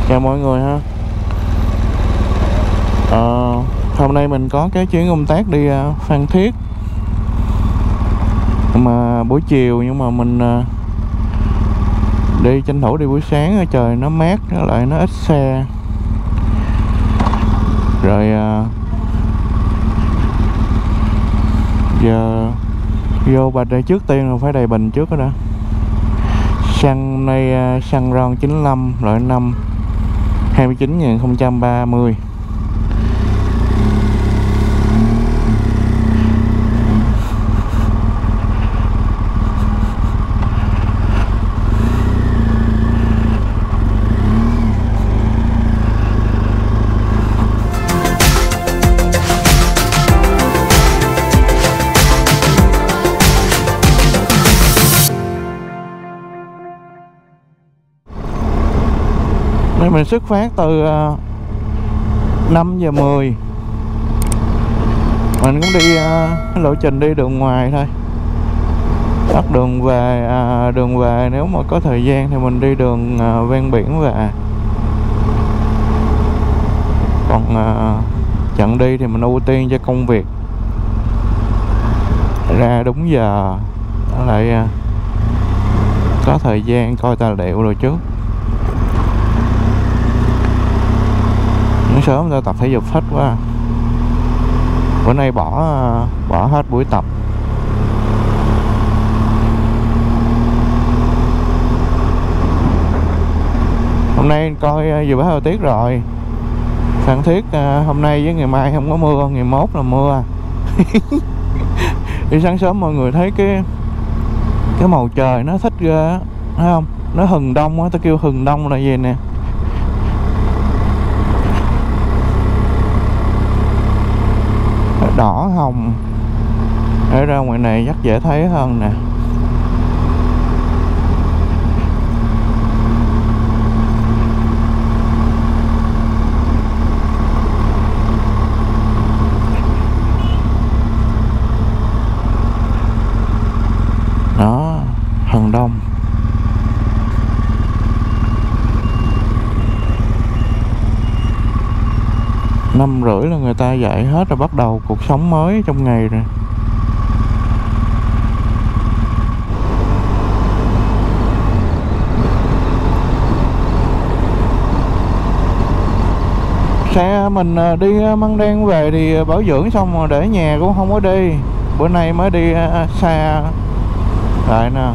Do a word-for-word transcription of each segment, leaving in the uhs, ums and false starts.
Chào mọi người ha. Ờ, hôm nay mình có cái chuyến công tác đi uh, Phan Thiết mà buổi chiều, nhưng mà mình uh, đi tranh thủ đi buổi sáng, trời nó mát, nó lại nó ít xe rồi. Uh, giờ vô bạch đây trước tiên là phải đầy bình trước đó đã. Xăng nay uh, xăng RON chín lăm loại năm hai mươi chín nghìn không trăm ba mươi. Nên mình xuất phát từ uh, năm giờ mười. Mình cũng đi uh, lộ trình đi đường ngoài thôi. Bắt đường về, à, đường về nếu mà có thời gian thì mình đi đường uh, ven biển về. Còn uh, chặng đi thì mình ưu tiên cho công việc, ra đúng giờ, đó lại uh, có thời gian coi tài liệu rồi trước. Sớm ta tập thể dục hết quá, bữa nay bỏ bỏ hết buổi tập. Hôm nay coi dự báo thời tiết rồi, Phan Thiết hôm nay với ngày mai không có mưa, ngày mốt là mưa. Đi sáng sớm mọi người thấy cái cái màu trời nó thích ghê, thấy không? Nó hừng đông á, ta kêu hừng đông là gì nè. Đỏ hồng, để ra ngoài này chắc dễ thấy hơn nè. Đó, hừng đông. Năm rưỡi là người ta dậy hết rồi, bắt đầu cuộc sống mới trong ngày rồi. Xe mình đi Măng Đen về thì bảo dưỡng xong rồi để nhà cũng không có đi. Bữa nay mới đi xa lại nè.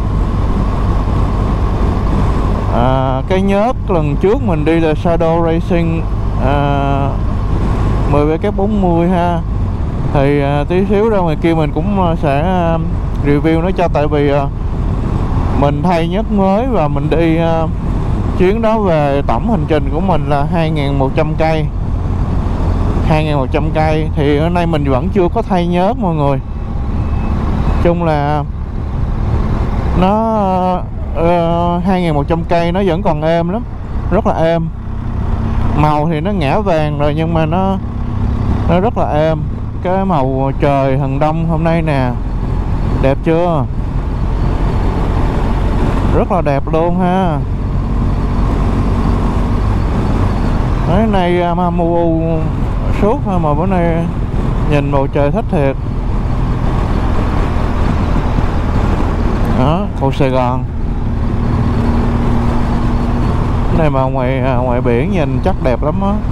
À, cái nhớt lần trước mình đi là Shadow Racing à, mười W bốn mươi ha. Thì à, tí xíu ra ngoài kia mình cũng sẽ à, review nó cho, tại vì à, mình thay nhớt mới và mình đi à, chuyến đó về tổng hành trình của mình là hai nghìn một trăm cây, hai nghìn một trăm cây. Thì hôm nay mình vẫn chưa có thay nhớt mọi người. Chung là nó uh, hai nghìn một trăm cây nó vẫn còn êm lắm, rất là êm. Màu thì nó ngã vàng rồi nhưng mà nó nó rất là êm. Cái màu trời hừng đông hôm nay nè, đẹp chưa? Rất là đẹp luôn ha. Cái này mà mù suốt thôi mà bữa nay nhìn bầu trời thích thiệt. Đó, cầu Sài Gòn. Cái này mà ngoài ngoài biển nhìn chắc đẹp lắm á.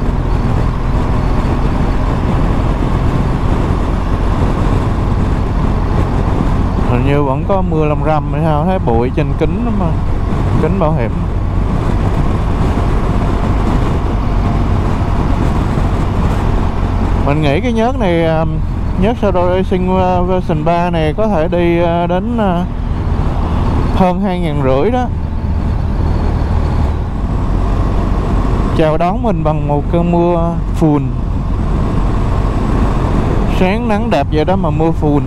Hình như vẫn có mưa lâm râm hay sao, thấy bụi trên kính lắm mà, kính bảo hiểm. Mình nghĩ cái nhớt này, nhớt Shadow Racing version ba này có thể đi đến hơn hai nghìn rưỡi đó. Chào đón mình bằng một cơn mưa phùn. Sáng nắng đẹp vậy đó mà mưa phùn.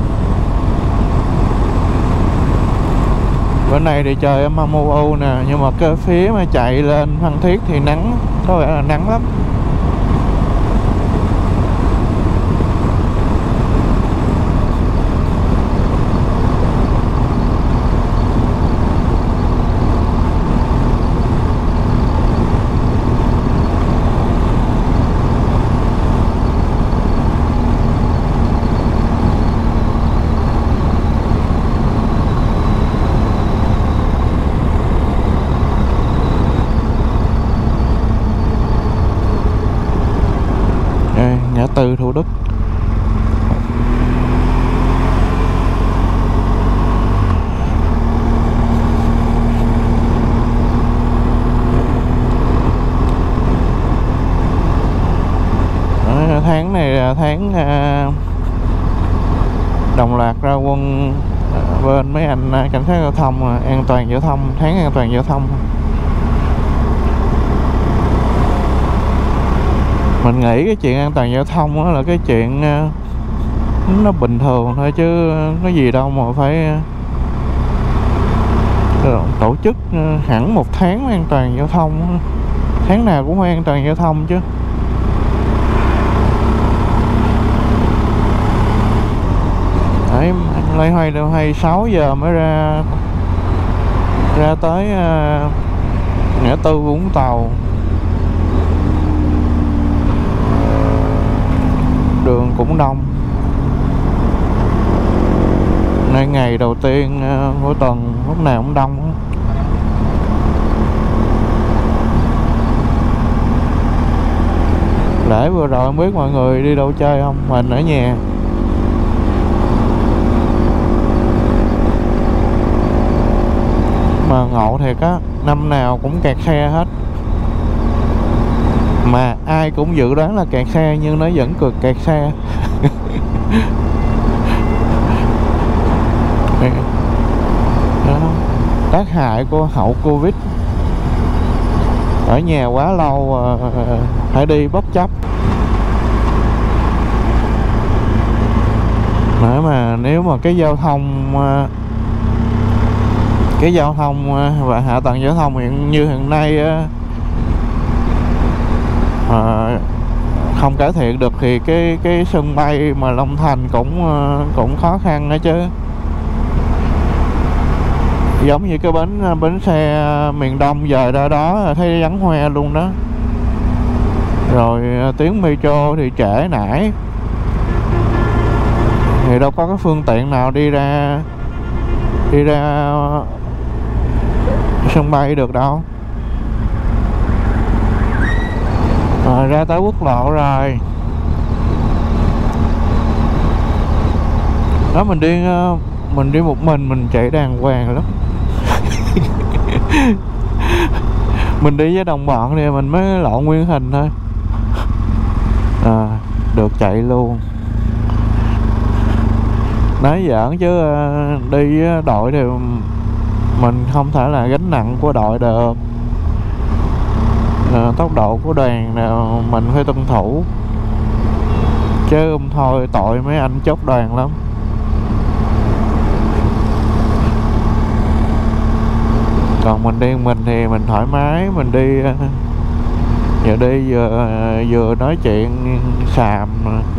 Bữa nay thì trời âm âm u u nè, nhưng mà cái phía mà chạy lên Phan Thiết thì nắng, có vẻ là nắng lắm. Đức. Đó, tháng này là tháng uh, đồng loạt ra quân bên mấy anh cảnh sát giao thông, an toàn giao thông, tháng an toàn giao thông. Mình nghĩ cái chuyện an toàn giao thông đó là cái chuyện nó bình thường thôi, chứ có gì đâu mà phải tổ chức hẳn một tháng an toàn giao thông. Tháng nào cũng phải an toàn giao thông chứ. Đấy, loay hoay loay hoay sáu giờ mới ra ra tới uh, ngã tư Vũng Tàu. Đường cũng đông. Nay ngày đầu tiên uh, của tuần lúc nào cũng đông. Lễ vừa rồi không biết mọi người đi đâu chơi không? Mình ở nhà. Mà ngộ thiệt á, năm nào cũng kẹt xe hết. Mà ai cũng dự đoán là kẹt xe nhưng nó vẫn cực kẹt xe. Đó, tác hại của hậu Covid. Ở nhà quá lâu phải đi bất chấp. Mà, mà nếu mà cái giao thông cái giao thông và hạ tầng giao thông hiện như hiện nay à, không cải thiện được thì cái cái sân bay mà Long Thành cũng cũng khó khăn đó chứ. Giống như cái bến bến xe miền Đông giờ ra đó thấy vắng hoe luôn đó. Rồi tuyến metro thì trễ nải, thì đâu có cái phương tiện nào đi ra đi ra sân bay được đâu. Rồi ra tới quốc lộ rồi đó. Mình đi mình đi một mình mình chạy đàng hoàng lắm. Mình đi với đồng bọn thì mình mới lộ nguyên hình thôi. À, được chạy luôn. Nói giỡn chứ đi với đội thì mình không thể là gánh nặng của đội được. À, tốc độ của đoàn nào mình phải tuân thủ, chứ không thôi tội mấy anh chốt đoàn lắm. Còn mình đi mình thì mình thoải mái, mình đi vừa đi vừa vừa nói chuyện xàm,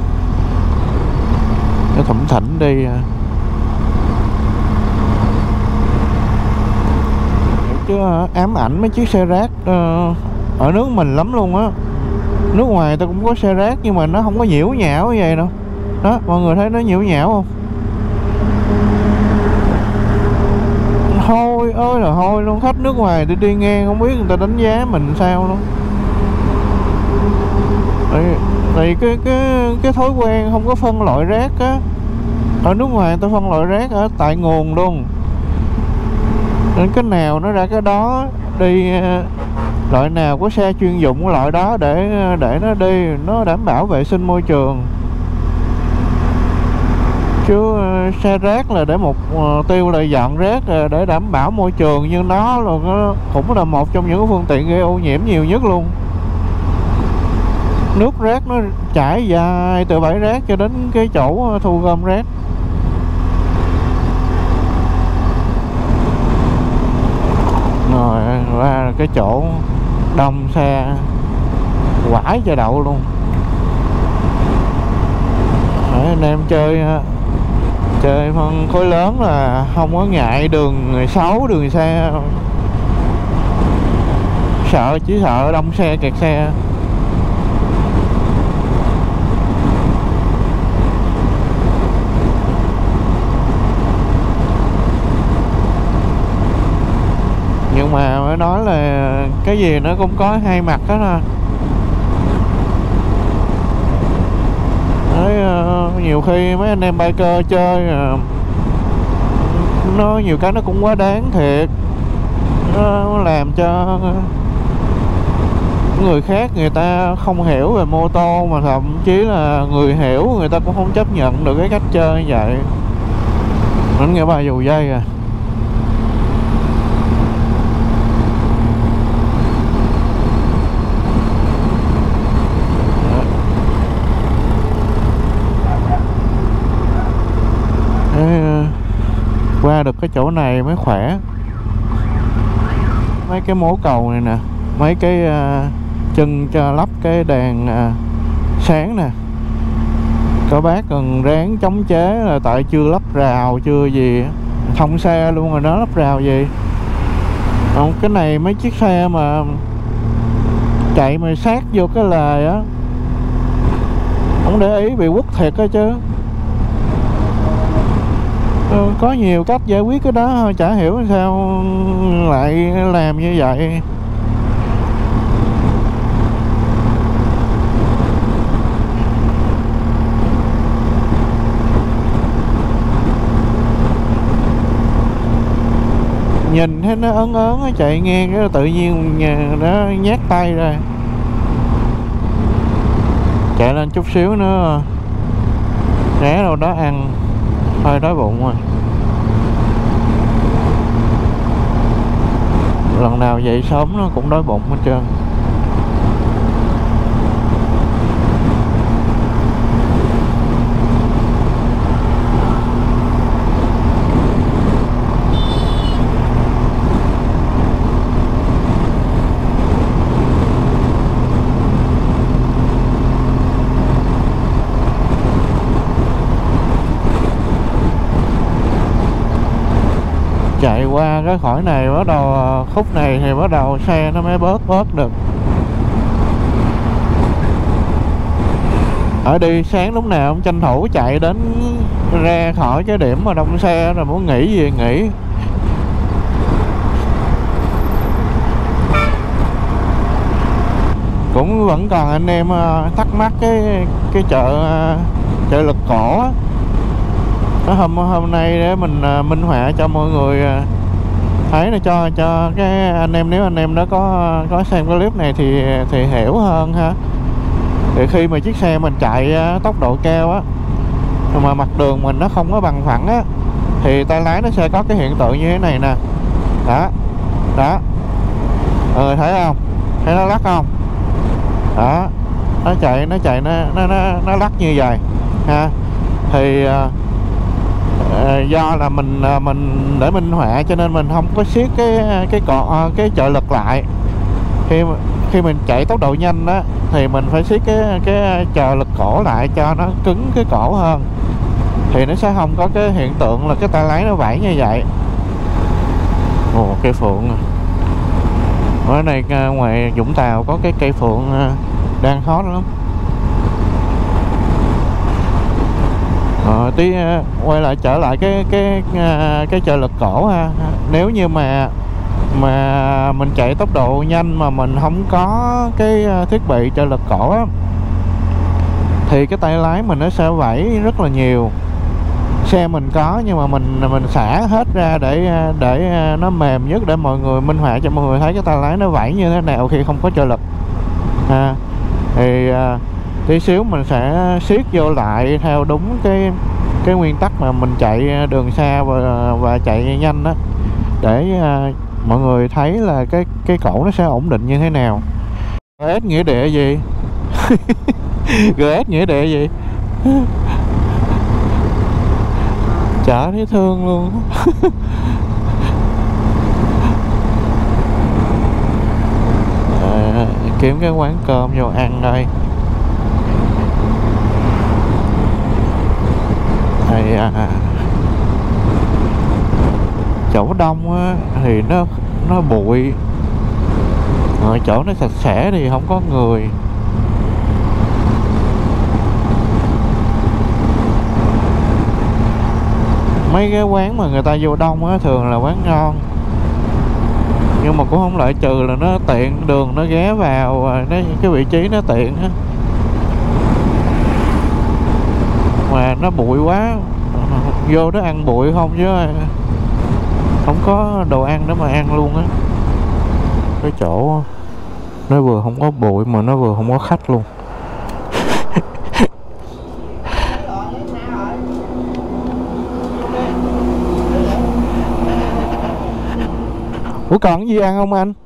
nó thủng thỉnh đi. Chứ ám ảnh mấy chiếc xe rác ở nước mình lắm luôn á. Nước ngoài ta cũng có xe rác nhưng mà nó không có nhiễu nhão như vậy đâu. Đó, mọi người thấy nó nhiễu nhão không? Hôi ơi là hôi luôn. Khách nước ngoài đi đi ngang không biết người ta đánh giá mình sao luôn. Thì cái cái cái thói quen không có phân loại rác á. Ở nước ngoài người ta phân loại rác ở tại nguồn luôn, nên cái nào nó ra cái đó đi. Loại nào có xe chuyên dụng cái loại đó để để nó đi, nó đảm bảo vệ sinh môi trường. Chứ xe rác là để một tiêu là dọn rác để đảm bảo môi trường, nhưng nó là nó cũng là một trong những phương tiện gây ô nhiễm nhiều nhất luôn. Nước rác nó chảy dài từ bãi rác cho đến cái chỗ thu gom rác. Rồi ra cái chỗ đông xe quải cho đậu luôn. Đấy, anh em chơi chơi phân khối lớn là không có ngại đường xấu, đường xe, sợ chỉ sợ đông xe kẹt xe. Nhưng mà mới nói là cái gì nó cũng có hai mặt đó nè. Đấy, uh, nhiều khi mấy anh em biker chơi uh, nó nhiều cái nó cũng quá đáng thiệt, nó làm cho người khác người ta không hiểu về mô tô, mà thậm chí là người hiểu người ta cũng không chấp nhận được cái cách chơi như vậy. Mình nghe bà dù dây à. Thế, qua được cái chỗ này mới khỏe. Mấy cái mố cầu này nè, mấy cái uh, chân cho lắp cái đèn uh, sáng nè, các bác cần ráng chống chế là tại chưa lắp rào chưa gì, thông xe luôn rồi nó lắp rào gì. Còn cái này mấy chiếc xe mà chạy mà sát vô cái lề á, không để ý bị quất thiệt á chứ. Ừ, có nhiều cách giải quyết cái đó thôi, chả hiểu sao lại làm như vậy. Nhìn thấy nó ớn ớn nó chạy ngang cái tự nhiên nó nhát tay ra, chạy lên chút xíu nữa ghé đâu đó ăn hơi đói bụng rồi. Lần nào dậy sớm nó cũng đói bụng hết trơn. Chạy qua cái khỏi này bắt đầu khúc này thì bắt đầu xe nó mới bớt bớt được. Ở đi sáng lúc nào cũng tranh thủ chạy đến ra khỏi cái điểm mà đông xe, rồi muốn nghỉ gì nghỉ. Cũng vẫn còn anh em thắc mắc cái cái chợ chợ Lực Cổ á. Hôm hôm nay để mình minh họa cho mọi người thấy, là cho cho cái anh em, nếu anh em đó có có xem cái clip này thì thì hiểu hơn ha. Thì khi mà chiếc xe mình chạy tốc độ cao á, mà mặt đường mình nó không có bằng phẳng á, thì tay lái nó sẽ có cái hiện tượng như thế này nè. Đó, đó, ừ, thấy không, thấy nó lắc không? Đó, nó chạy nó chạy nó nó nó, nó lắc như vậy ha. Thì uh, do là mình uh, mình để minh họa cho nên mình không có siết cái cái cọ uh, cái trợ lực lại. Khi khi mình chạy tốc độ nhanh đó thì mình phải siết cái cái trợ lực cổ lại cho nó cứng cái cổ hơn, thì nó sẽ không có cái hiện tượng là cái tay lái nó vẫy như vậy. Ồ, cây phượng ở này ngoài Vũng Tàu có cái cây phượng đang hot lắm. Ờ, tí quay lại trở lại cái cái cái trợ lực cổ ha. Nếu như mà mà mình chạy tốc độ nhanh mà mình không có cái thiết bị trợ lực cổ á, thì cái tay lái mình nó sẽ vẫy rất là nhiều. Xe mình có nhưng mà mình mình xả hết ra để để nó mềm nhất, để mọi người minh họa cho mọi người thấy cái tay lái nó vẫy như thế nào khi không có trợ lực ha. Thì tí xíu mình sẽ siết vô lại theo đúng cái cái nguyên tắc mà mình chạy đường xa và và chạy nhanh đó, để mọi người thấy là cái cái cổ nó sẽ ổn định như thế nào. giê ét nghĩa địa gì? giê ét nghĩa địa gì? Chả thấy thương luôn. À, kiếm cái quán cơm vô ăn đây. Thì à, chỗ đông á, thì nó nó bụi, rồi chỗ nó sạch sẽ thì không có người. Mấy cái quán mà người ta vô đông á thường là quán ngon, nhưng mà cũng không loại trừ là nó tiện đường, nó ghé vào nó cái vị trí nó tiện á. nó bụi quá, vô đó ăn bụi không chứ không có đồ ăn để mà ăn luôn á. Cái chỗ nó vừa không có bụi mà nó vừa không có khách luôn. Ủa còn cái gì ăn không anh?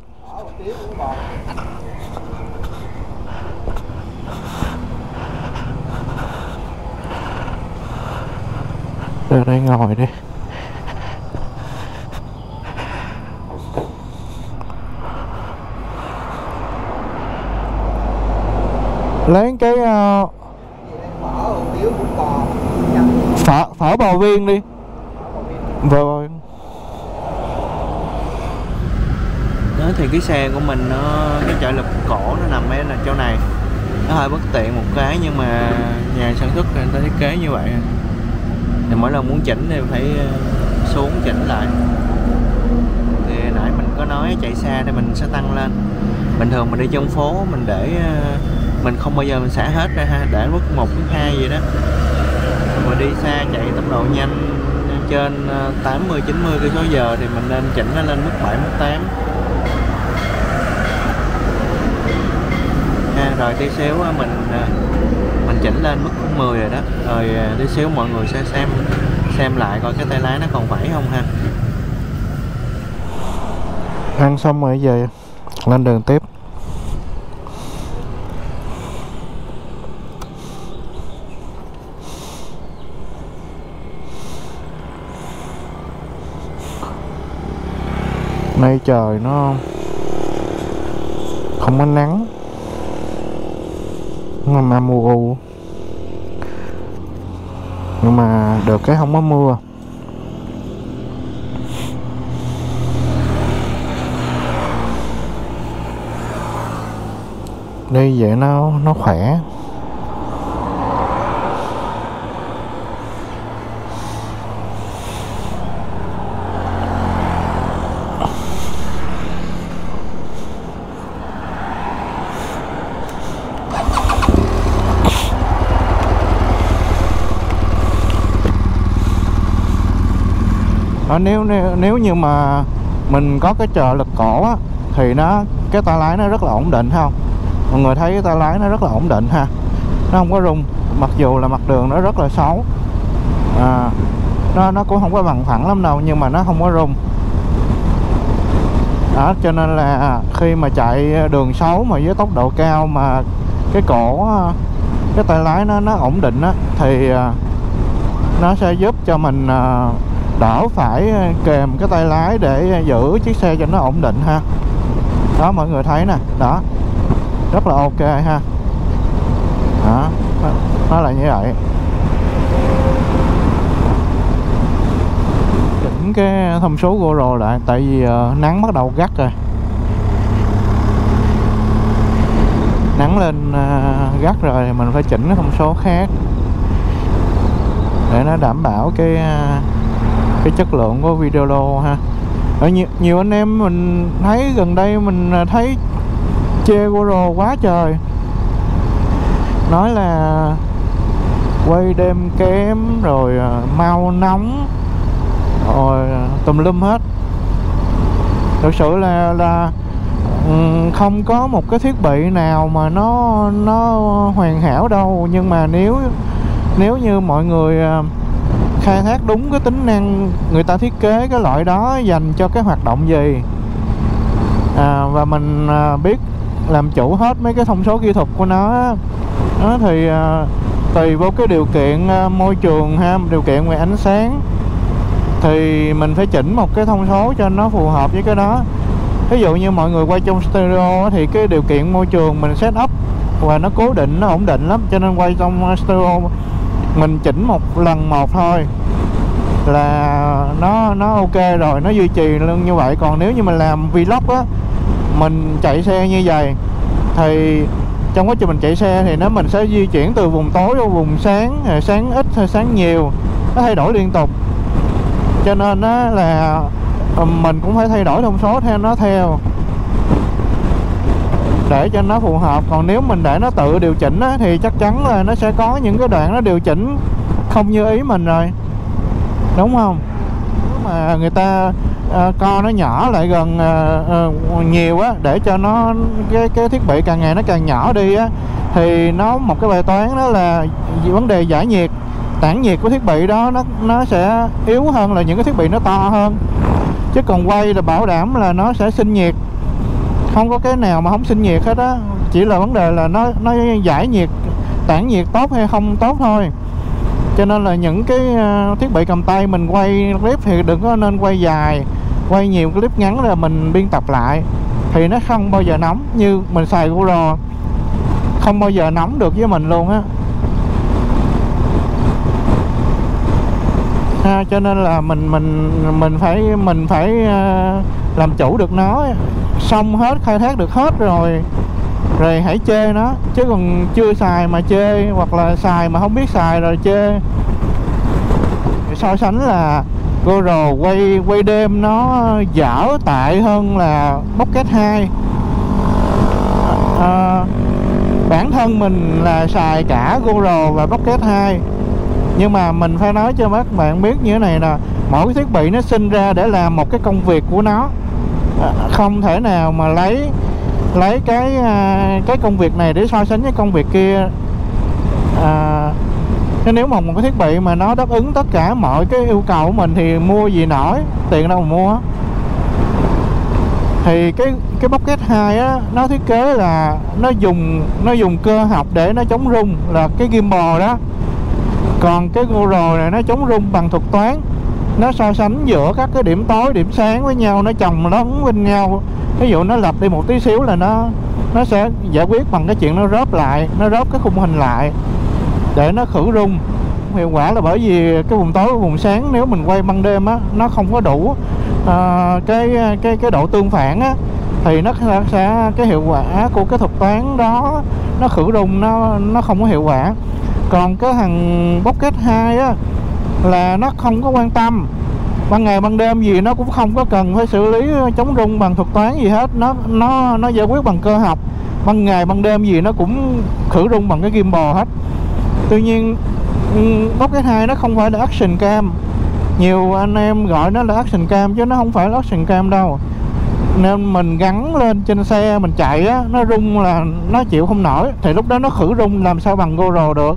Ra đây ngồi đi. Lấy cái uh, phở phở bò viên đi. Rồi. Đó thì cái xe của mình nó cái trợ lực cổ nó nằm ở là chỗ này, nó hơi bất tiện một cái, nhưng mà nhà sản xuất người ta thiết kế như vậy thì mỗi lần muốn chỉnh thì phải xuống chỉnh lại. Thì nãy mình có nói chạy xa thì mình sẽ tăng lên. Bình thường mình đi trong phố mình để mình không bao giờ mình xả hết ra ha, để mức một mức hai gì đó. Mà đi xa chạy tốc độ nhanh trên tám mươi chín mươi ki lô mét trên giờ thì mình nên chỉnh nó lên mức bảy mức tám. Ha, rồi tí xíu mình mình chỉnh lên mức mười rồi đó. Rồi tí xíu mọi người sẽ xem xem lại coi cái tay lái nó còn vẫy không ha. Ăn xong rồi về lên đường tiếp. Nay trời nó không có nắng, nó mà mù u, nhưng mà được cái không có mưa. Đi vậy nó nó khỏe. Đó, nếu, nếu nếu như mà mình có cái trợ lực cổ á, thì nó cái tay lái nó rất là ổn định không? Mọi người thấy cái tay lái nó rất là ổn định ha, nó không có rung, mặc dù là mặt đường nó rất là xấu, à, nó nó cũng không có bằng phẳng lắm đâu, nhưng mà nó không có rung. Đó, cho nên là khi mà chạy đường xấu mà với tốc độ cao mà cái cổ cái tay lái nó nó ổn định á, thì nó sẽ giúp cho mình đỡ phải kèm cái tay lái để giữ chiếc xe cho nó ổn định ha. Đó, mọi người thấy nè, đó rất là ok ha. Đó, nó là như vậy. Chỉnh cái thông số GoPro lại, tại vì uh, nắng bắt đầu gắt rồi, nắng lên uh, gắt rồi thì mình phải chỉnh cái thông số khác để nó đảm bảo cái uh, cái chất lượng của video lô ha. Ở nhiều, nhiều anh em mình thấy gần đây mình thấy chê GoPro quá trời, nói là quay đêm kém rồi mau nóng rồi tùm lum hết. Thực sự là là không có một cái thiết bị nào mà nó nó hoàn hảo đâu, nhưng mà nếu nếu như mọi người khai thác đúng cái tính năng người ta thiết kế cái loại đó dành cho cái hoạt động gì, à, và mình à, biết làm chủ hết mấy cái thông số kỹ thuật của nó, đó thì à, tùy vào cái điều kiện à, môi trường ha, điều kiện về ánh sáng thì mình phải chỉnh một cái thông số cho nó phù hợp với cái đó. Ví dụ như mọi người quay trong stereo thì cái điều kiện môi trường mình set up và nó cố định, nó ổn định lắm, cho nên quay trong stereo mình chỉnh một lần một thôi là nó nó ok rồi, nó duy trì luôn như vậy. Còn nếu như mình làm vlog á, mình chạy xe như vậy thì trong quá trình mình chạy xe thì nó mình sẽ di chuyển từ vùng tối vào vùng sáng, sáng ít hay sáng nhiều, nó thay đổi liên tục, cho nên á là mình cũng phải thay đổi thông số theo nó theo để cho nó phù hợp. Còn nếu mình để nó tự điều chỉnh á, thì chắc chắn là nó sẽ có những cái đoạn nó điều chỉnh không như ý mình rồi, đúng không? Nếu mà người ta uh, co nó nhỏ lại gần uh, uh, nhiều á, để cho nó cái cái thiết bị càng ngày nó càng nhỏ đi á, thì nó một cái bài toán đó là vấn đề giải nhiệt, tản nhiệt của thiết bị đó nó nó sẽ yếu hơn là những cái thiết bị nó to hơn. Chứ còn quay là bảo đảm là nó sẽ sinh nhiệt, không có cái nào mà không sinh nhiệt hết á, chỉ là vấn đề là nó nó giải nhiệt, tản nhiệt tốt hay không tốt thôi. Cho nên là những cái uh, thiết bị cầm tay mình quay clip thì đừng có nên quay dài, quay nhiều clip ngắn là mình biên tập lại thì nó không bao giờ nóng. Như mình xài GoPro không bao giờ nóng được với mình luôn á. À, cho nên là mình mình mình phải mình phải uh, làm chủ được nó, xong hết, khai thác được hết rồi rồi hãy chê nó. Chứ còn chưa xài mà chê, hoặc là xài mà không biết xài rồi chê. So sánh là GoPro quay quay đêm nó dở tệ hơn là Pocket hai. à, Bản thân mình là xài cả GoPro và Pocket hai, nhưng mà mình phải nói cho các bạn biết như thế này nè, mỗi cái thiết bị nó sinh ra để làm một cái công việc của nó, không thể nào mà lấy lấy cái cái công việc này để so sánh với công việc kia. à, Nếu mà một cái thiết bị mà nó đáp ứng tất cả mọi cái yêu cầu của mình thì mua gì nổi, tiền đâu mà mua. Thì cái cái Pocket hai á, nó thiết kế là nó dùng nó dùng cơ học để nó chống rung, là cái gimbal đó. Còn cái GoPro này nó chống rung bằng thuật toán, nó so sánh giữa các cái điểm tối, điểm sáng với nhau, nó chồng lấn bên nhau. Ví dụ nó lặp đi một tí xíu là nó nó sẽ giải quyết bằng cái chuyện nó rớp lại, nó rớp cái khung hình lại để nó khử rung. Hiệu quả là bởi vì cái vùng tối và vùng sáng nếu mình quay ban đêm á, nó không có đủ à, cái cái cái độ tương phản á, thì nó sẽ cái hiệu quả của cái thuật toán đó nó khử rung, nó nó không có hiệu quả. Còn cái thằng Pocket hai á là nó không có quan tâm, ban ngày ban đêm gì nó cũng không có cần phải xử lý chống rung bằng thuật toán gì hết, nó nó nó giải quyết bằng cơ học. Ban ngày ban đêm gì nó cũng khử rung bằng cái gimbal hết. Tuy nhiên Pocket hai nó không phải là action cam, nhiều anh em gọi nó là action cam chứ nó không phải là action cam đâu. Nên mình gắn lên trên xe mình chạy á, nó rung là nó chịu không nổi, thì lúc đó nó khử rung làm sao bằng GoPro được.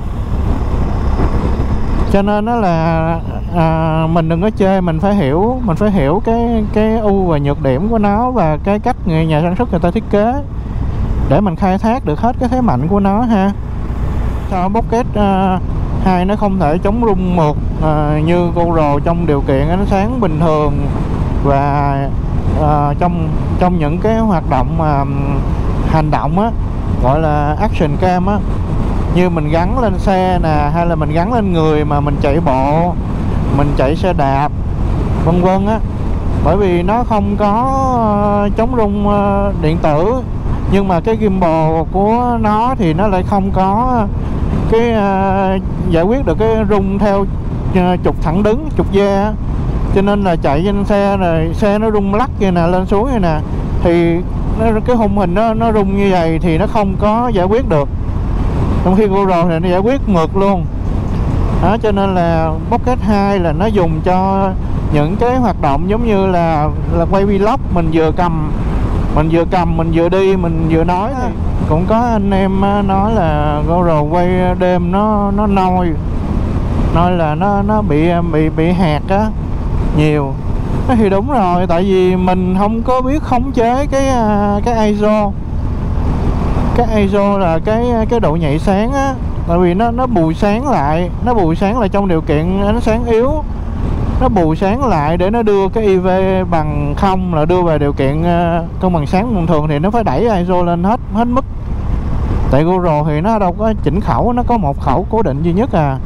Cho nên nó là à, mình đừng có chê, mình phải hiểu mình phải hiểu cái cái ưu và nhược điểm của nó, và cái cách người nhà sản xuất người ta thiết kế để mình khai thác được hết cái thế mạnh của nó ha. Sao Pocket uh, hai nó không thể chống rung mượt uh, như GoPro trong điều kiện ánh sáng bình thường, và uh, trong trong những cái hoạt động uh, hành động á, gọi là action cam á, như mình gắn lên xe nè, hay là mình gắn lên người mà mình chạy bộ, mình chạy xe đạp vân vân á. Bởi vì nó không có uh, chống rung uh, điện tử, nhưng mà cái gimbal của nó thì nó lại không có cái uh, giải quyết được cái rung theo uh, trục thẳng đứng, trục dê. Cho nên là chạy trên xe này, xe nó rung lắc kia nè, lên xuống như nè, thì nó, cái khung hình nó nó rung như vậy thì nó không có giải quyết được. Trong khi GoPro thì nó giải quyết mượt luôn đó. Cho nên là Pocket hai là nó dùng cho những cái hoạt động giống như là là quay vlog, mình vừa cầm mình vừa cầm mình vừa đi, mình vừa nói. Thì cũng có anh em nói là GoPro quay đêm nó nó nôi nói là nó nó bị bị bị hạt á nhiều. Thì đúng rồi, tại vì mình không có biết khống chế cái cái i ét o. Cái i ét o là cái cái độ nhạy sáng á, tại vì nó nó bù sáng lại, nó bù sáng lại trong điều kiện ánh sáng yếu, nó bù sáng lại để nó đưa cái i vê bằng không, là đưa về điều kiện cân bằng sáng bình thường thì nó phải đẩy i ét o lên hết hết mức. Tại GoPro thì nó đâu có chỉnh khẩu, nó có một khẩu cố định duy nhất à,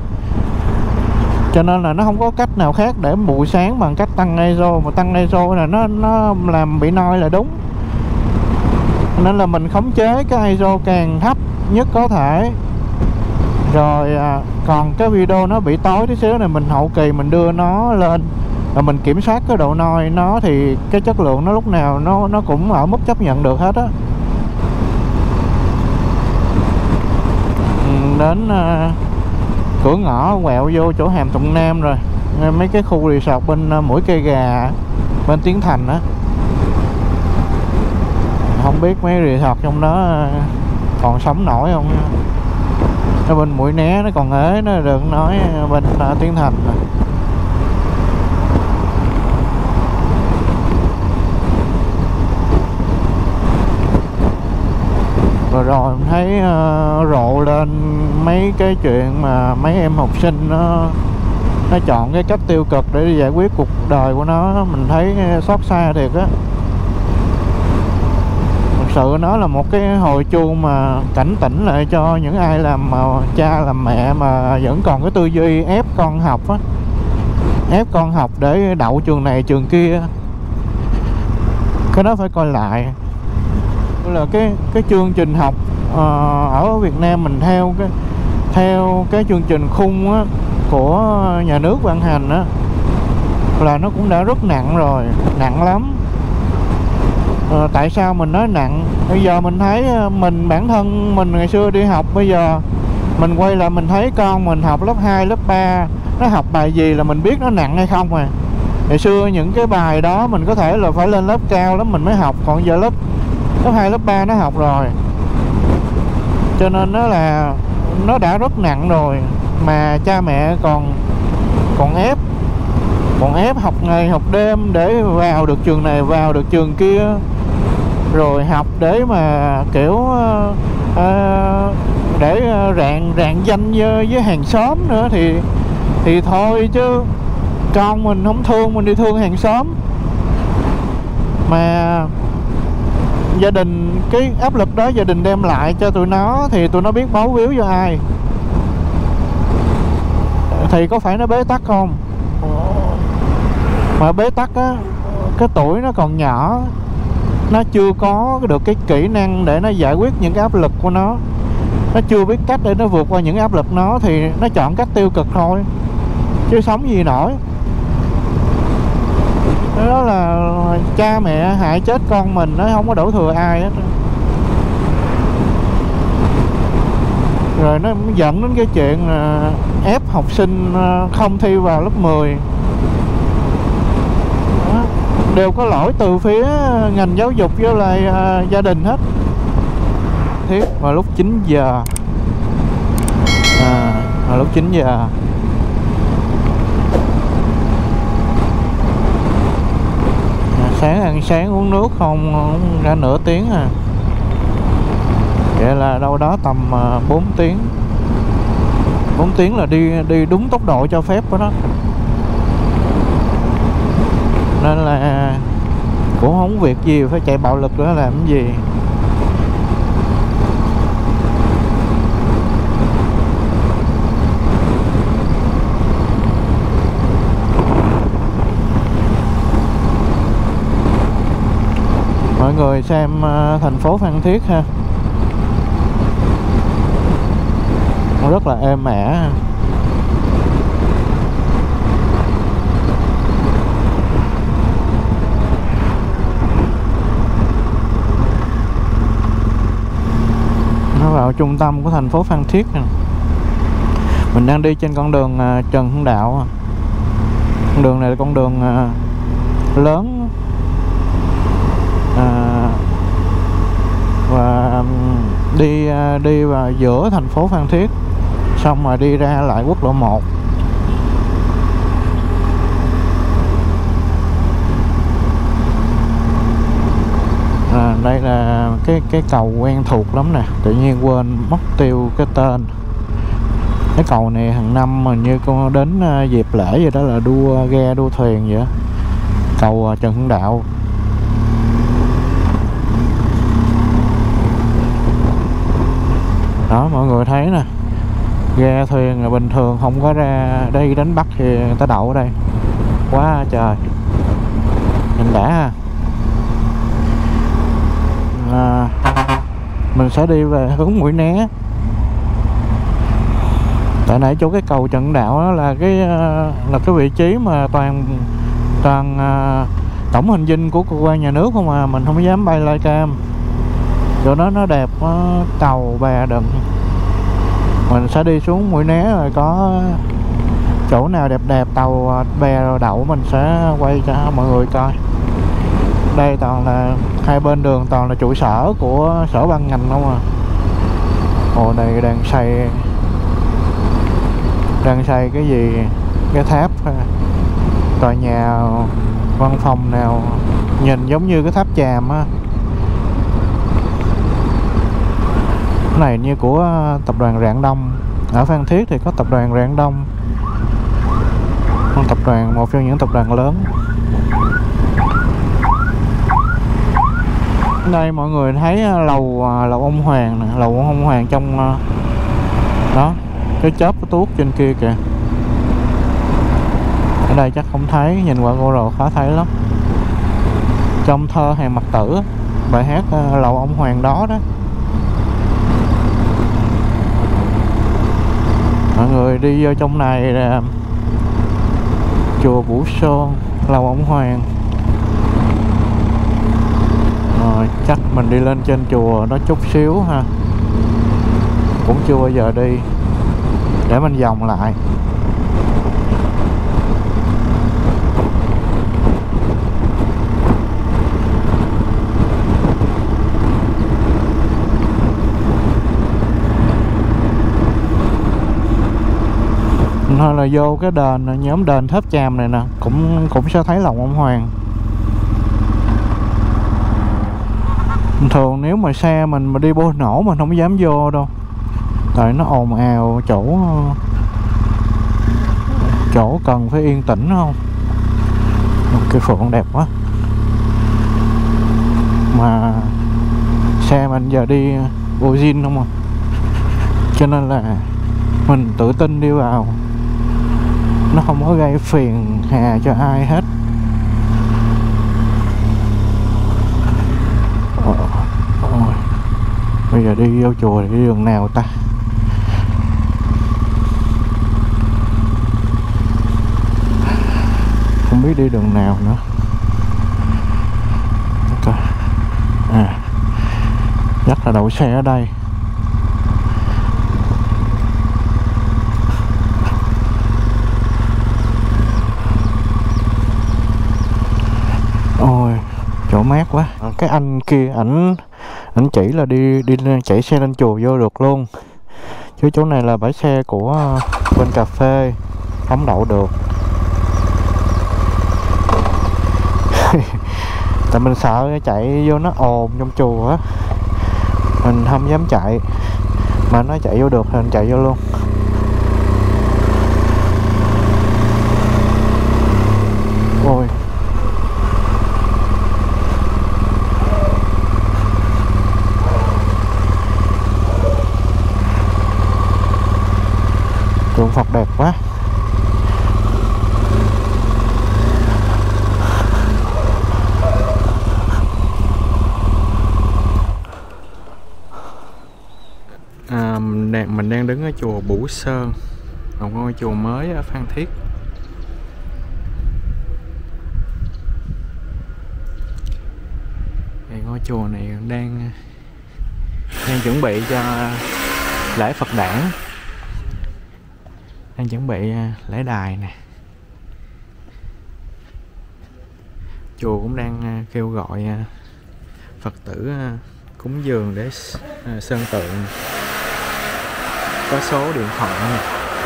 cho nên là nó không có cách nào khác để bù sáng bằng cách tăng i ét o. Mà tăng i ét o là nó nó làm bị noi là đúng, nên là mình khống chế cái i ét o càng thấp nhất có thể. Rồi à, còn cái video nó bị tối tí xíu này, mình hậu kỳ mình đưa nó lên và mình kiểm soát cái độ noi nó, thì cái chất lượng nó lúc nào nó nó cũng ở mức chấp nhận được hết á. Đến à, cửa ngõ quẹo vô chỗ Hàm Thuận Nam rồi, mấy cái khu resort bên Mũi Cây Gà, bên Tiến Thành á. Không biết mấy resort trong đó còn sống nổi không. Ở bên Mũi Né nó còn ế, nó đừng nói bên Tiến Thành rồi. Rồi rồi mình thấy uh, rộ lên mấy cái chuyện mà mấy em học sinh nó nó chọn cái cách tiêu cực để giải quyết cuộc đời của nó. Mình thấy xót xa thiệt á. Thực sự nó là một cái hồi chuông mà cảnh tỉnh lại cho những ai làm mà cha làm mẹ mà vẫn còn cái tư duy ép con học á, ép con học để đậu trường này trường kia. Cái đó phải coi lại. Là cái cái chương trình học uh, ở Việt Nam mình theo cái theo cái chương trình khung á, của nhà nước ban hành á, là nó cũng đã rất nặng rồi, nặng lắm. Uh, tại sao mình nói nặng? Bây giờ mình thấy mình bản thân mình ngày xưa đi học, bây giờ mình quay lại mình thấy con mình học lớp hai, lớp ba, nó học bài gì là mình biết nó nặng hay không à. Ngày xưa những cái bài đó mình có thể là phải lên lớp cao lắm mình mới học, còn giờ lớp lớp hai, lớp ba nó học rồi. Cho nên nó là nó đã rất nặng rồi, mà cha mẹ còn còn ép còn ép học ngày học đêm để vào được trường này, vào được trường kia, rồi học để mà kiểu uh, uh, để rạng rạng danh với, với hàng xóm nữa thì thì thôi chứ con mình không thương mình đi thương hàng xóm. Mà gia đình, cái áp lực đó gia đình đem lại cho tụi nó thì tụi nó biết báo víu cho ai. Thì có phải nó bế tắc không? Mà bế tắc á, cái tuổi nó còn nhỏ, nó chưa có được cái kỹ năng để nó giải quyết những cái áp lực của nó, nó chưa biết cách để nó vượt qua những áp lực nó, thì nó chọn cách tiêu cực thôi, chứ sống gì nổi. Đó là cha mẹ hại chết con mình, nó không có đổ thừa ai hết. Rồi nó dẫn đến cái chuyện là ép học sinh không thi vào lớp mười. Đó, đều có lỗi từ phía ngành giáo dục với lại uh, gia đình hết. Thiết vào lúc chín giờ à, vào lúc chín giờ sáng ăn sáng uống nước không ra nửa tiếng à. Vậy là đâu đó tầm bốn tiếng. bốn tiếng là đi đi đúng tốc độ cho phép của nó. Nên là cũng không việc gì phải chạy bạo lực nữa làm cái gì. Mọi người xem uh, thành phố Phan Thiết ha, rất là êm ả. Nó vào trung tâm của thành phố Phan Thiết nè. Mình đang đi trên con đường uh, Trần Hưng Đạo. Con đường này là con đường uh, lớn. À, và đi đi vào giữa thành phố Phan Thiết, xong rồi đi ra lại quốc lộ một. À, đây là cái cái cầu quen thuộc lắm nè, tự nhiên quên mất tiêu cái tên. Cái cầu này hàng năm mà như con đến dịp lễ vậy đó là đua ghe đua thuyền vậy đó. Cầu Trần Hưng Đạo. Đó, mọi người thấy nè, ghe thuyền là bình thường không có ra đây đánh bắt thì người ta đậu ở đây. Quá trời, nhìn đã ha. À, mình sẽ đi về hướng Mũi Né. Tại nãy chỗ cái cầu Trần Đạo đó là cái là cái vị trí mà toàn toàn uh, tổng hành dinh của cơ quan nhà nước không à, mình không dám bay live cam. Chỗ đó nó đẹp, nó cầu bè đừng. Mình sẽ đi xuống Mũi Né rồi có chỗ nào đẹp đẹp tàu bè rồi đậu mình sẽ quay cho mọi người coi. Đây toàn là hai bên đường toàn là trụ sở của sở ban ngành không à. Hồ này đang xây đang xây cái gì, cái tháp tòa nhà văn phòng nào nhìn giống như cái tháp Chàm á. Cái này như của tập đoàn Rạng Đông. Ở Phan Thiết thì có tập đoàn Rạng Đông, tập đoàn một trong những tập đoàn lớn. Đây mọi người thấy lầu lầu ông Hoàng nè, lầu ông Hoàng trong đó, cái chớp cái tuốt trên kia kìa. Ở đây chắc không thấy, nhìn qua GoPro khó thấy lắm. Trong thơ Hàng Mặc Tử, bài hát lầu ông Hoàng đó đó. Mọi người đi vô trong này là chùa Vũ Sơn, lầu ông Hoàng. Rồi chắc mình đi lên trên chùa đó chút xíu ha. Cũng chưa bao giờ đi, để mình vòng lại. Thôi là vô cái đền, nhóm đền Tháp Chàm này nè, cũng cũng sẽ thấy lòng ông Hoàng. Thường nếu mà xe mình mà đi bô nổ mình không dám vô đâu, tại nó ồn ào, chỗ chỗ cần phải yên tĩnh không. Cái phượng đẹp quá, mà xe mình giờ đi ô zin không à, cho nên là mình tự tin đi vào, nó không có gây phiền hà cho ai hết. Ôi, bây giờ đi vô chùa thì đi đường nào ta? Không biết đi đường nào nữa. À, chắc là đậu xe ở đây. Ôi, chỗ mát quá. Cái anh kia ảnh ảnh chỉ là đi đi chạy xe lên chùa vô được luôn, chứ chỗ này là bãi xe của bên cà phê, không đậu được. Tại mình sợ chạy vô nó ồn trong chùa á, mình không dám chạy. Mà nó chạy vô được thì mình chạy vô luôn. Ôi, tượng Phật đẹp quá. À, mình, đang, mình đang đứng ở chùa Bửu Sơn, một ngôi chùa mới ở Phan Thiết. Thì ngôi chùa này đang đang chuẩn bị cho lễ Phật đản, đang chuẩn bị lễ đài nè. Chùa cũng đang kêu gọi Phật tử cúng dường để sơn tượng, có số điện thoại nè.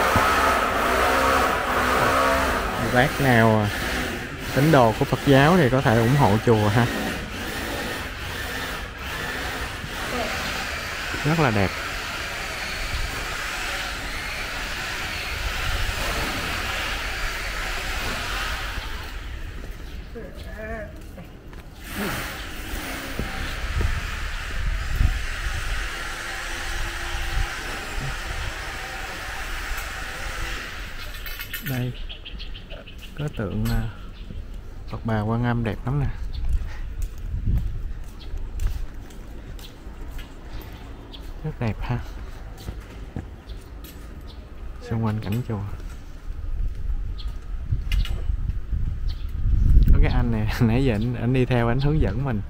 Bác nào tín đồ của Phật giáo thì có thể ủng hộ chùa ha. Rất là đẹp. Đây có tượng Phật Bà Quan Âm đẹp lắm nè. Rất đẹp ha. Xung quanh cảnh chùa có cái anh này nãy giờ anh, anh đi theo, anh hướng dẫn mình.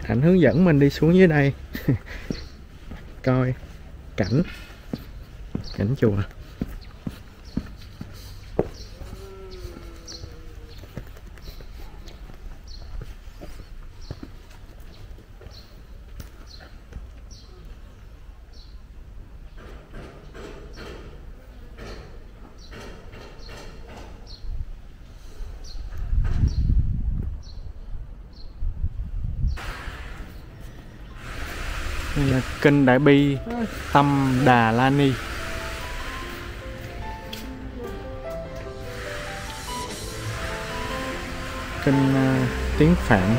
Hạnh hướng dẫn mình đi xuống dưới đây coi cảnh cảnh chùa. Đây là kênh Đại Bi Tâm Đà La Ni. Kênh uh, tiếng Phạn.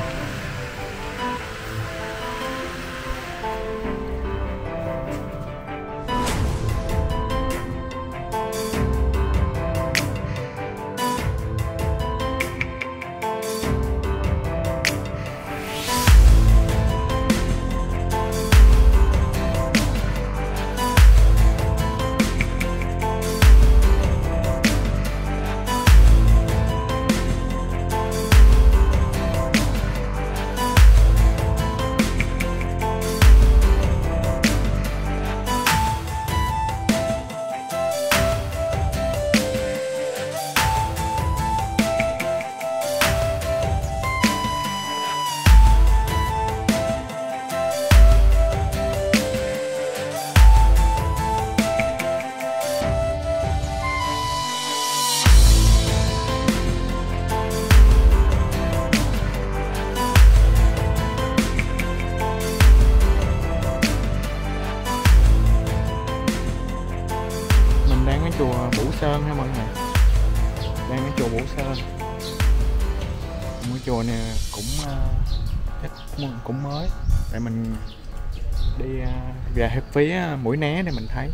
Chùa Bửu Sơn ha mọi người, đang ở chùa Bửu Sơn. Ngôi chùa này cũng chắc cũng mới, tại mình đi về phía Mũi Né để mình thấy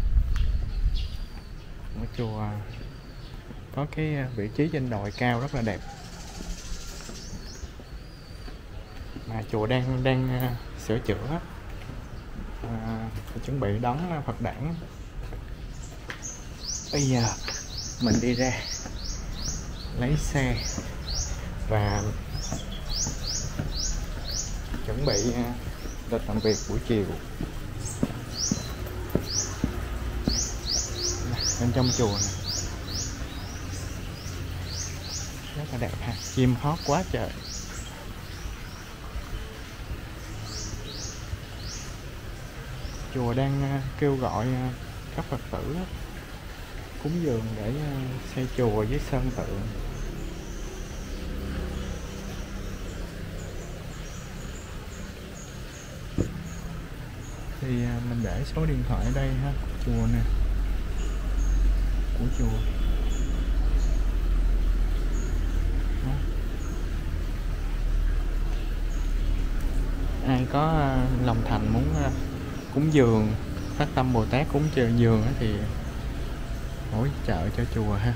ngôi chùa có cái vị trí trên đồi cao rất là đẹp. Mà chùa đang đang sửa chữa, à, chuẩn bị đón Phật đản. Bây giờ mình đi ra lấy xe và chuẩn bị lịch làm việc buổi chiều. Bên trong chùa này rất là đẹp ha, chim hót quá trời. Chùa đang kêu gọi các Phật tử cúng dường để xây chùa với sơn tượng. Thì mình để số điện thoại ở đây ha, chùa nè, của chùa. Đó. Ai có lòng thành muốn cúng dường, phát tâm Bồ Tát cúng dường thì hỗ trợ cho chùa ha.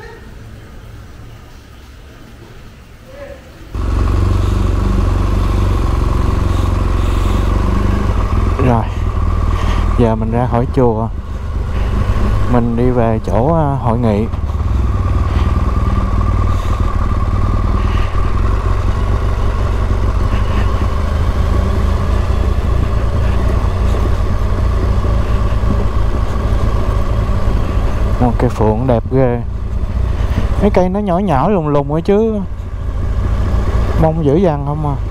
Rồi giờ mình ra khỏi chùa, mình đi về chỗ hội nghị. Một cây phượng đẹp ghê. Mấy cây nó nhỏ nhỏ lùng lùng ấy chứ mông dữ dằn không à.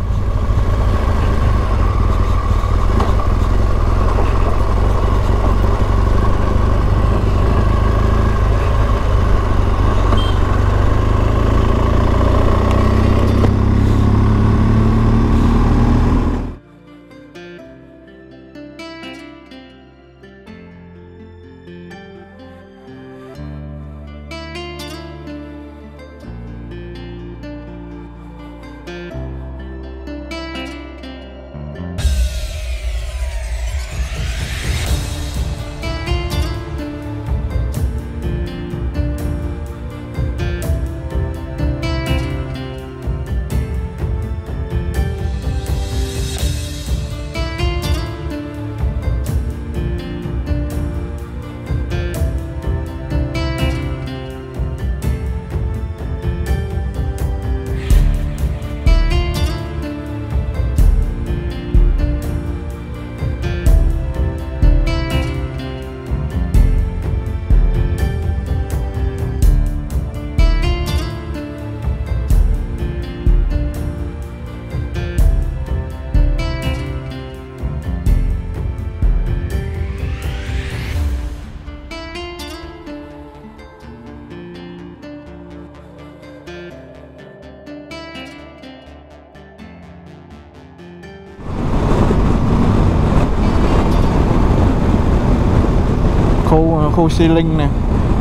khu Xi Linh nè.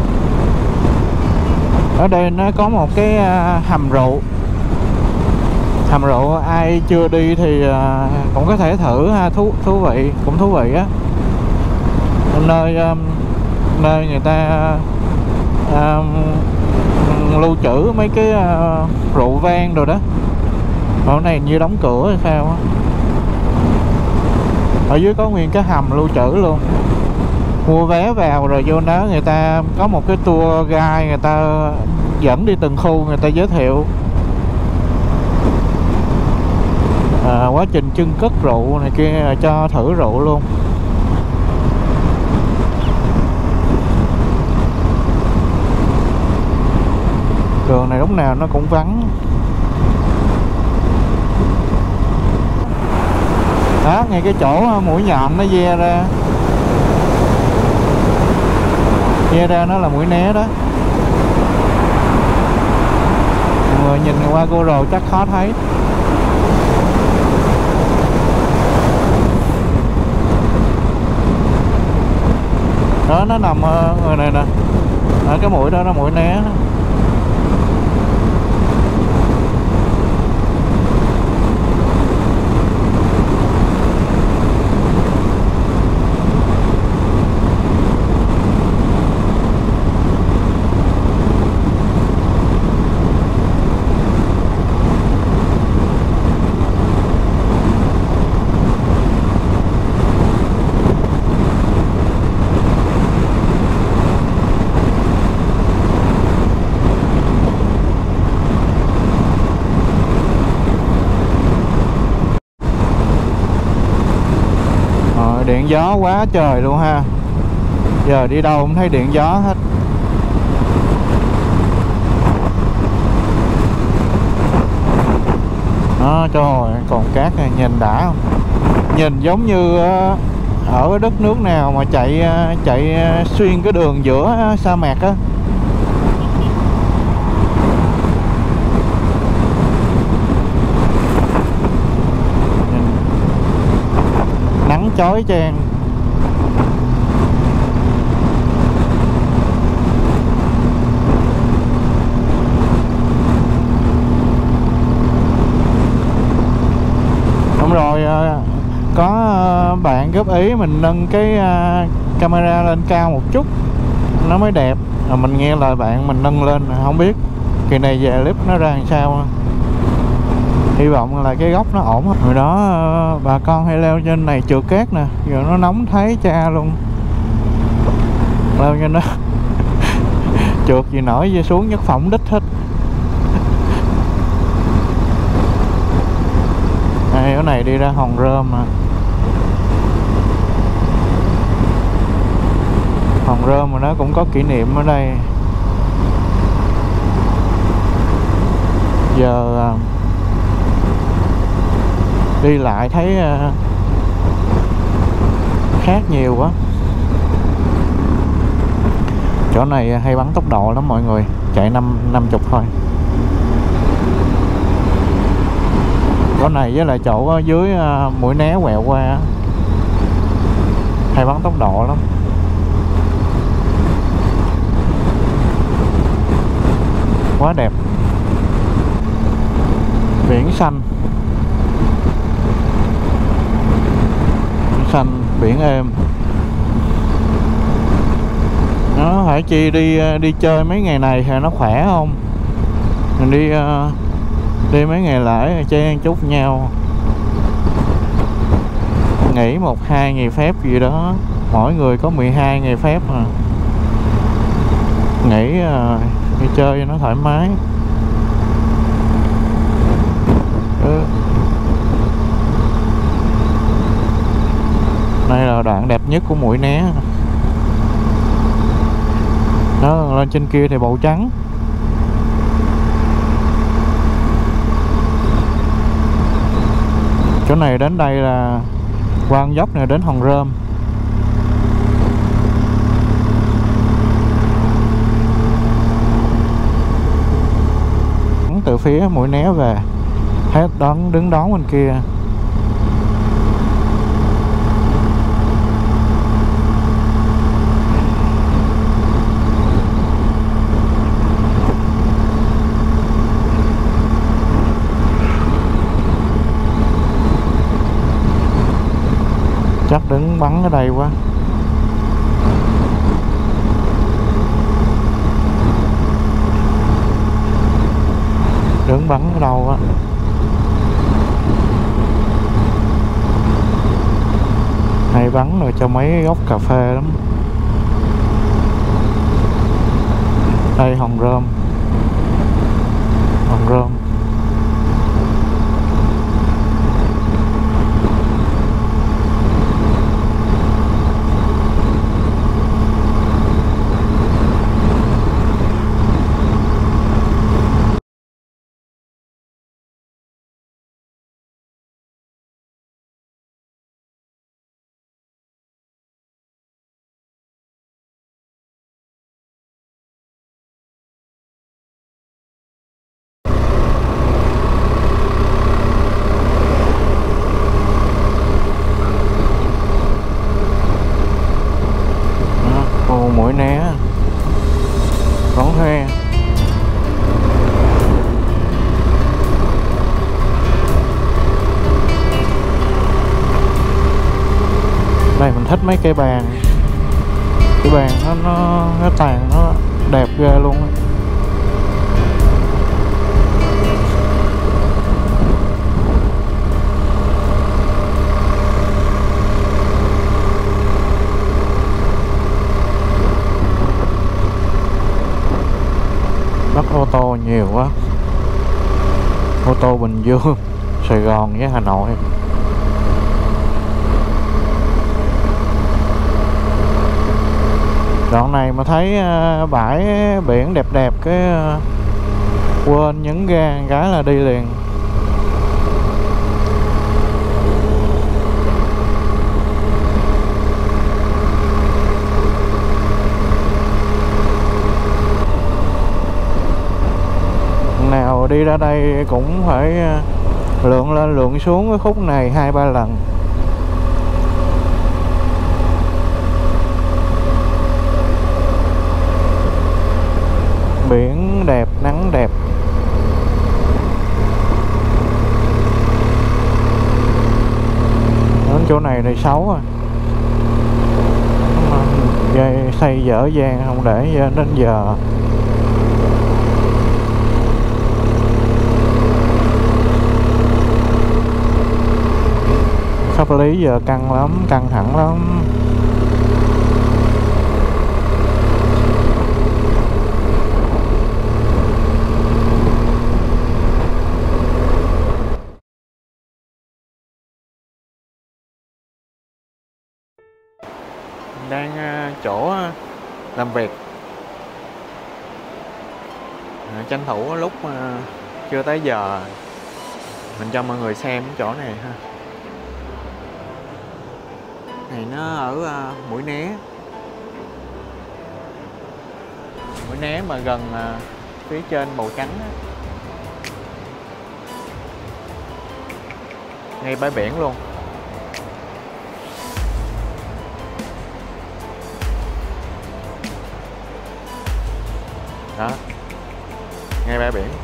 Ở đây nó có một cái uh, hầm rượu. Hầm rượu ai chưa đi thì uh, cũng có thể thử ha, thú thú vị, cũng thú vị á. Nơi um, nơi người ta uh, lưu trữ mấy cái uh, rượu vang rồi đó. Ở này như đóng cửa hay sao á. Ở dưới có nguyên cái hầm lưu trữ luôn. Mua vé vào rồi vô đó người ta có một cái tour guide, người ta dẫn đi từng khu, người ta giới thiệu à, quá trình trưng cất rượu này kia, cho thử rượu luôn. Đường này lúc nào nó cũng vắng. Đó, ngay cái chỗ mũi nhọn nó ve ra, ve ra nó là mũi né đó. Mọi người nhìn qua GoPro chắc khó thấy. Đó, nó nằm ở người này nè, ở cái mũi đó là mũi né. Điện gió quá trời luôn ha. Giờ đi đâu cũng thấy điện gió hết. Đó, trời ơi, còn cát này, nhìn đã không? Nhìn giống như ở đất nước nào mà chạy chạy xuyên cái đường giữa sa mạc á. Nắng chói chang. Đúng rồi, có bạn góp ý mình nâng cái camera lên cao một chút nó mới đẹp. Rồi mình nghe lời bạn mình nâng lên, không biết kỳ này về clip nó ra làm sao. Hy vọng là cái góc nó ổn. Hồi đó bà con hay leo trên này trượt cát nè, giờ nó nóng thấy cha luôn. Leo trên đó trượt gì nổi về xuống nhất phỏng đích hết. Đây, cái này đi ra Hòn Rơm mà. Hòn Rơm mà nó cũng có kỷ niệm ở đây. Giờ đi lại thấy uh, khác nhiều quá. Chỗ này hay bắn tốc độ lắm mọi người, chạy năm năm chục thôi. Chỗ này với lại chỗ ở dưới uh, mũi né quẹo qua hay bắn tốc độ lắm. Quá đẹp. Biển xanh, xanh biển êm. Nó phải chi đi đi chơi mấy ngày này thì nó khỏe không? Mình đi đi mấy ngày lễ chơi chút nhau, nghỉ một hai ngày phép gì đó, mỗi người có mười hai ngày phép mà nghỉ đi chơi cho nó thoải mái. Ừ. Đây là đoạn đẹp nhất của mũi né. Đó, lên trên kia thì bầu trắng. Chỗ này đến đây là qua con dốc này đến Hòn Rơm. Từ phía mũi né về, hết đón đứng đón bên kia. vắng ở đây quá. Đứng bắn ở đâu á. Hay bắn rồi cho mấy gốc cà phê lắm. Đây hòn rơm. Hòn rơm. Mũi né vẫn thuê. Đây mình thích mấy cây bàn. Cái bàn nó nó cái tàn nó đẹp ghê luôn. Đất ô tô nhiều quá. Ô tô Bình Dương, Sài Gòn với Hà Nội. Đoạn này mà thấy bãi biển đẹp đẹp cái quên nhấn ga cái là đi liền. Nào đi ra đây cũng phải lượn lên lượn xuống cái khúc này hai ba lần. Biển đẹp, nắng đẹp. Đến chỗ này thì xấu à. Dây xây dở dang không để đến giờ. Pháp lý giờ căng lắm, căng thẳng lắm. Đang chỗ làm việc, tranh thủ lúc chưa tới giờ mình cho mọi người xem chỗ này ha. Này nó ở uh, Mũi Né. Mũi Né mà gần uh, phía trên màu trắng á. Ngay bãi biển luôn. Đó. Ngay bãi biển.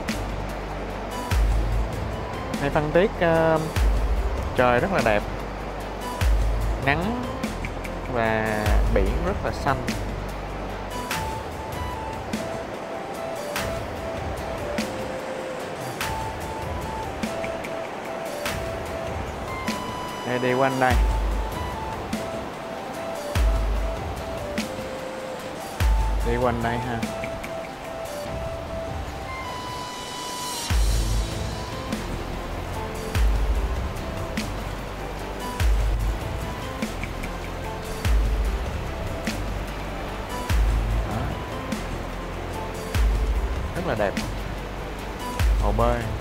Nay Phan Thiết uh, trời rất là đẹp. Nắng và biển rất là xanh. Đây, đi quanh đây. Đi quanh đây ha. Rất là đẹp. Hồ bơi.